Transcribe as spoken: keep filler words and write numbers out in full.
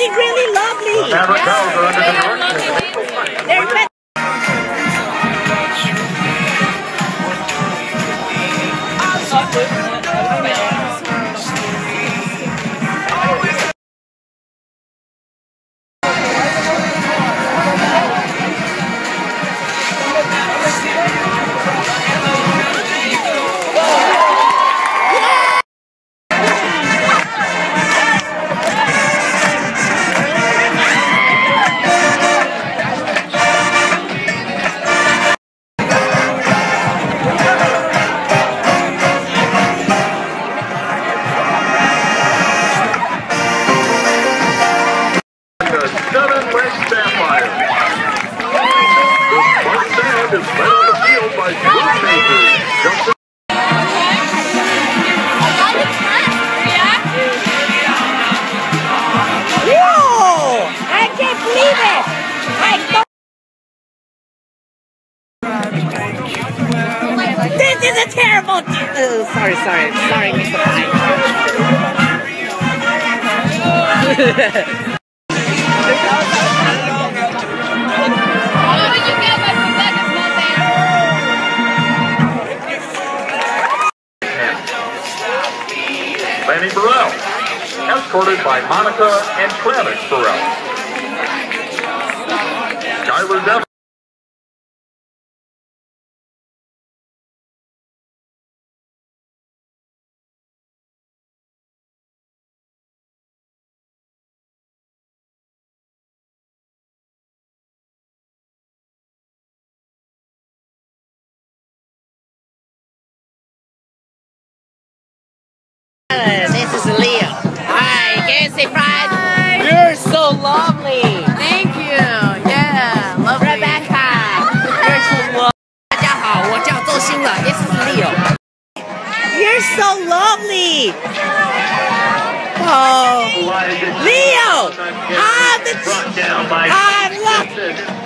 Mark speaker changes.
Speaker 1: looking really lovely.
Speaker 2: Never
Speaker 1: Yeah.
Speaker 2: goes under the direction.
Speaker 1: They're good. This is a terrible. Oh, sorry, sorry, sorry, Mister Pine.
Speaker 2: Lanny Burrell, escorted by Monica and Travis Burrell. Skylar Devon.
Speaker 1: This is Leo. Hi, can you say Fred? You're so lovely.
Speaker 3: Thank you. Yeah, lovely.
Speaker 1: Rebecca, you're so lovely. 大家好，我叫周星了。This is Leo. You're so lovely. Oh, Leo, I'm the. I'm look.